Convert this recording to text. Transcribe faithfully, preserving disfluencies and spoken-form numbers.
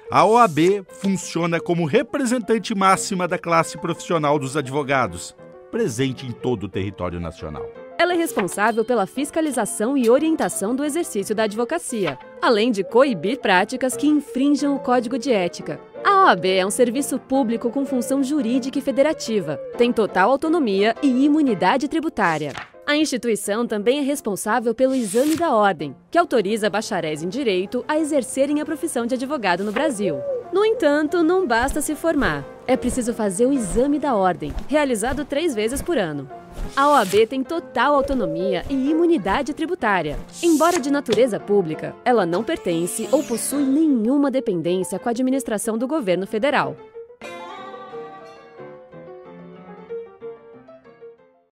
A O A B funciona como representante máxima da classe profissional dos advogados, presente em todo o território nacional. Ela é responsável pela fiscalização e orientação do exercício da advocacia, além de coibir práticas que infringam o Código de Ética. A O A B é um serviço público com função jurídica e federativa, tem total autonomia e imunidade tributária. A instituição também é responsável pelo Exame da Ordem, que autoriza bacharéis em Direito a exercerem a profissão de advogado no Brasil. No entanto, não basta se formar. É preciso fazer o Exame da Ordem, realizado três vezes por ano. A O A B tem total autonomia e imunidade tributária. Embora de natureza pública, ela não pertence ou possui nenhuma dependência com a administração do governo federal.